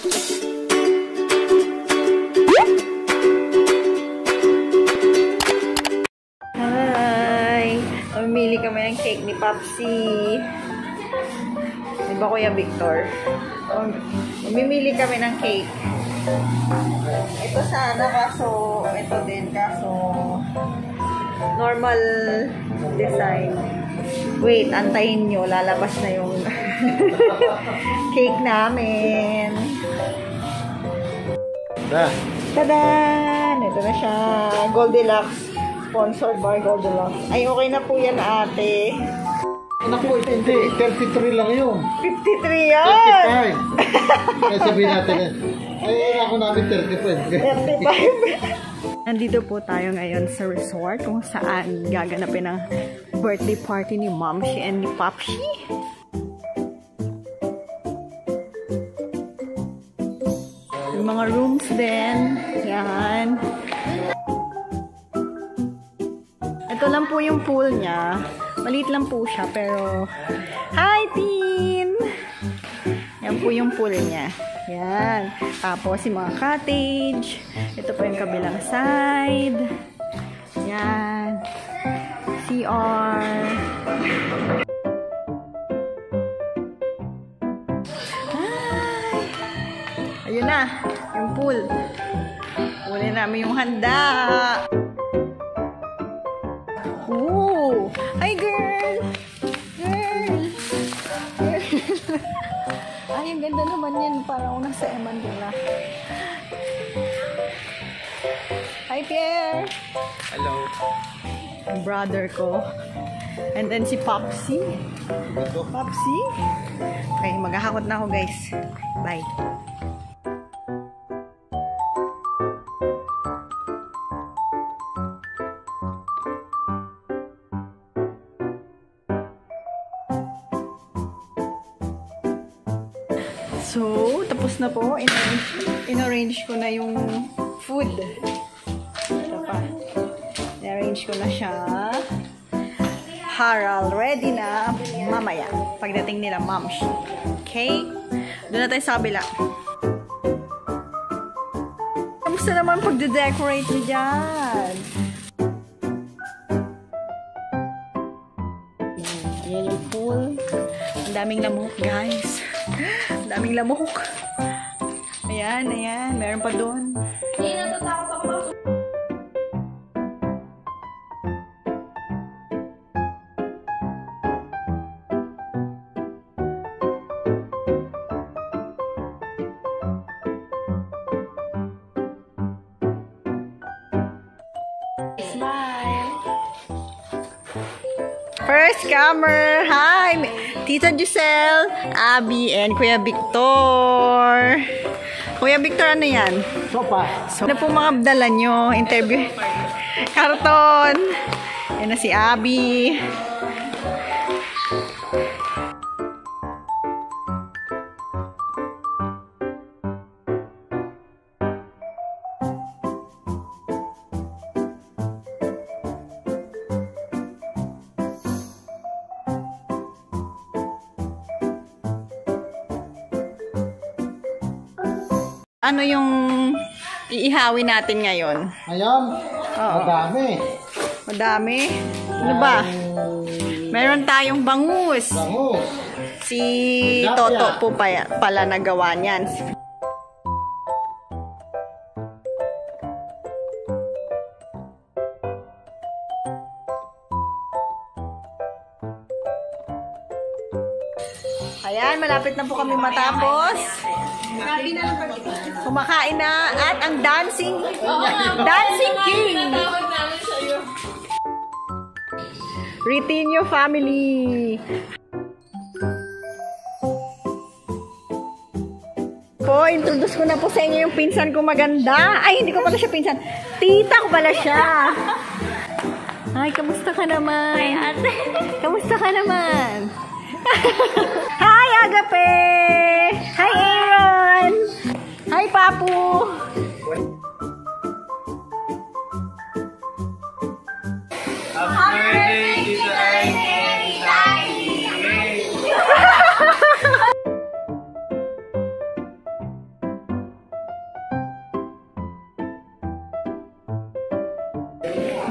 Hi! Mamili kami ng cake ni Papsi. Di ba Kuya Victor? Mamimili kami ng cake. Ito sana, kaso ito din, kaso normal design. Wait, antayin nyo. Lalabas na yung cake namin. Tadan! Ito na siya. Goldilocks. Sponsored by Goldilocks. Ay, okay na po yan, ate. Naku, hindi. 33 lang yun. 53 yan! 35. Kaya sabihin natin ay, ako namin 35. 35. Nandito po tayo ngayon sa resort kung saan gaganapin ang birthday party ni Momshi and ni Papshi. Yung mga rooms din. Yan. Ito lang po yung pool niya. Maliit lang po siya, pero hi, Tin! Yan po yung pool niya. Yan. Tapos, yung mga cottage. Ito po yung kabilang side. Yan. CR. Hi! Ayun na. Yung pool. Uli namin yung handa. Ooh! Hi, girl! Girl! Ay, ang ganda naman yan. Parang nasa Mandela. Hi, Pierre! Hello. Ang brother ko. And then si Popsy. Popsy? Okay, maghahakot na ako, guys. Bye. So, tapos na po. In-arrange ko na yung food. Ito pa. In-arrange ko na siya. Haral, ready na mamaya. Pagdating nila, Momshi. Okay? Doon na tayo sa kabila. Kamusta naman pag-decorate niyo dyan? Ayan yung pool. Ang daming lamok, guys. Ang daming lamok. Ayan, ayan. Meron pa doon. Smile. First comer. Hi, Tita Giselle, Abby, and Kuya Victor. Kuya Victor, ano yan? Sopa. Ano po mga dala nyo? Interview. Karton. Yan na si Abby. Ano yung iihawin natin ngayon? Ngayon, Oo. madami. Madami? Ano ba? Meron tayong bangus. Bangus. Si Toto po pala nagawa niyan. Ayan, malapit na po kami matapos. Kumakain na at ang dancing king. Retinho family. Po, introduce ko na po sa inyo yung pinsan ko maganda. Ay, hindi ko pala siya pinsan. Tita ko pala siya. Ay, kamusta ka naman? Ay, ate. Kamusta ka naman? Hi, Agape! Hi, Aaron! Hi, Papu! Happy birthday, Tita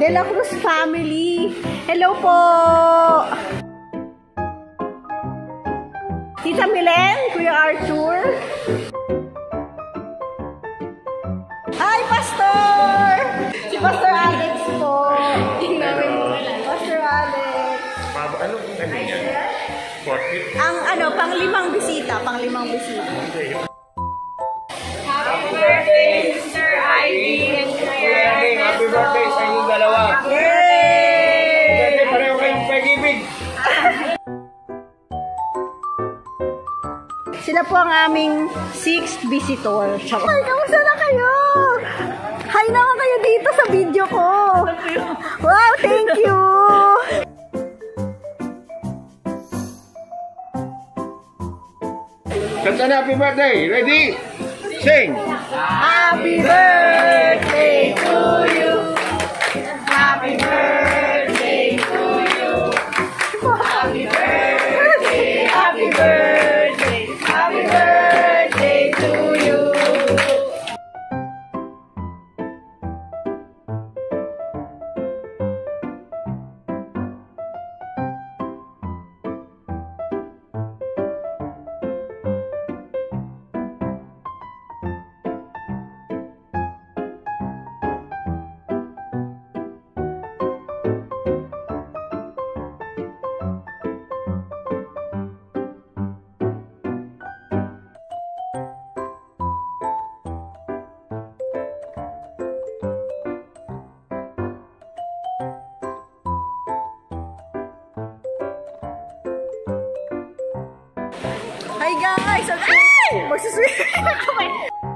De La Cruz family. Hello po! Tita Milen, Kuya Arthur. Hi, Pastor! Si Pastor Alex po. Pastor Alex. Ano kung ano yan? Ang pang-limang bisita. Happy birthday, Mr. Ivy and Happy birthday sa inyong dalawa. Yay! Pareho kayong pag-ibig. Sila po ang aming 6th visitor. Ay, kamusta na kayo? Hi naman kayo dito sa video ko. Wow, thank you! Kanta na, happy birthday. Ready? Sing! Happy birthday to you. Happy birthday to you. Happy birthday, happy birthday, happy birthday to you. Hi guys! Ay! Magsuswim ako.